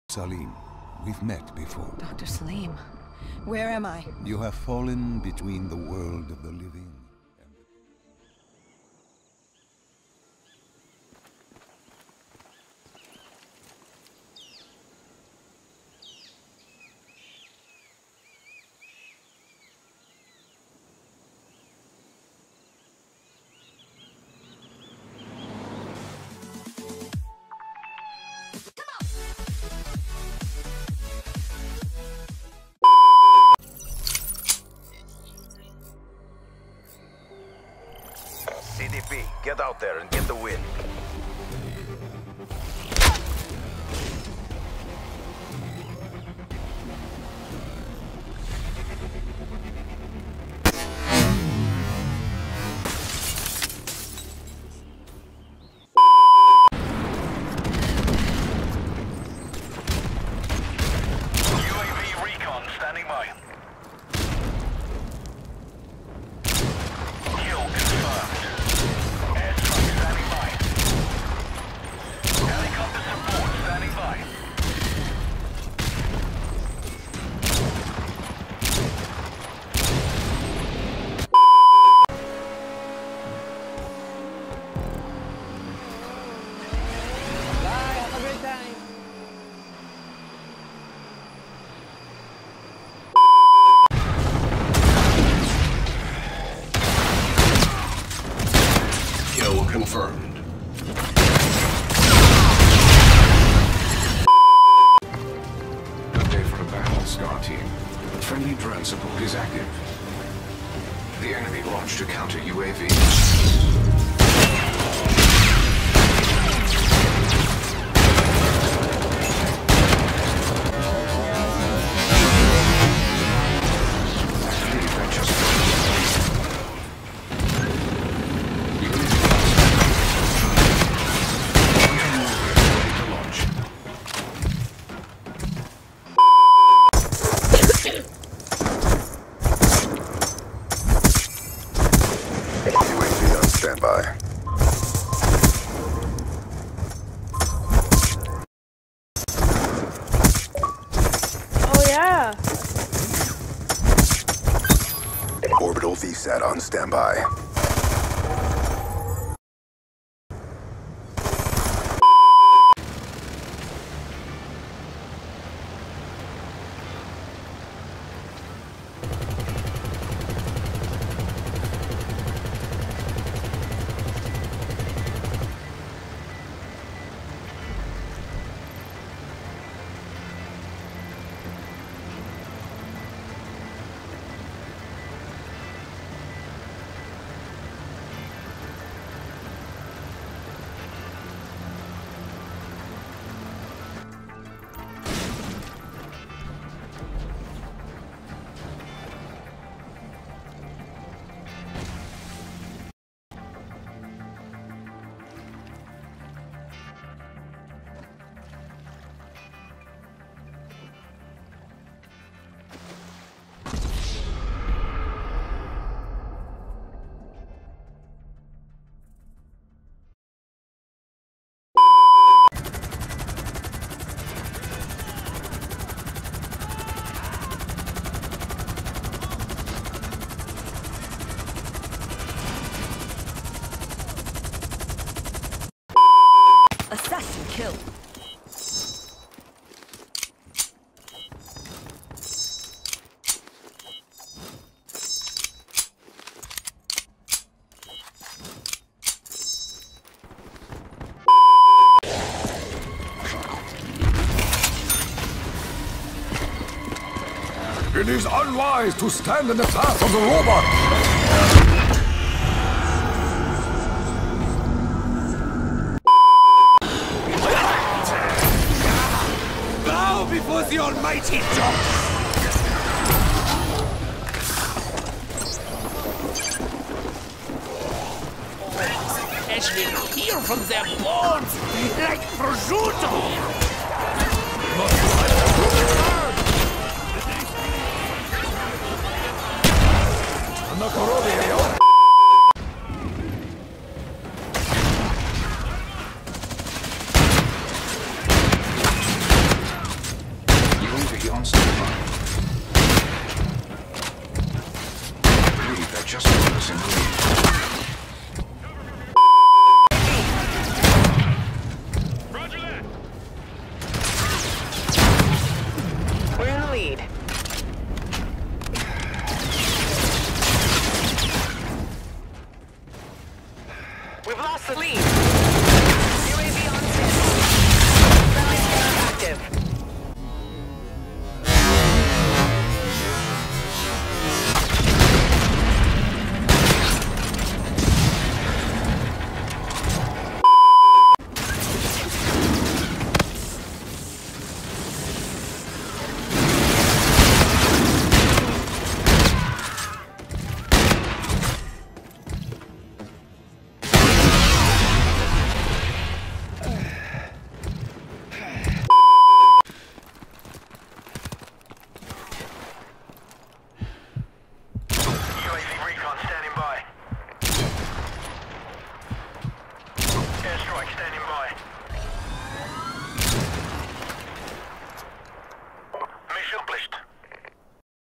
Salim, we've met before. Dr. Salim, where am I? You have fallen between the world of the living and the... CDP, get out there and get the win. UAV recon standing by. Kill confirmed. Airstrike standing by. Helicopter support standing by. Bye, have a great time. Kill confirmed. Update for the battle, SCAR team. Friendly drone support is active. The enemy launched a counter UAV. UAV on standby. Oh yeah. Orbital VSAT on standby. Assassin kill. It is unwise to stand in the path of the robot! Bow before the almighty John. Flesh will hear from their bones like prosciutto. UAV on standby. I believe they're just focusing on the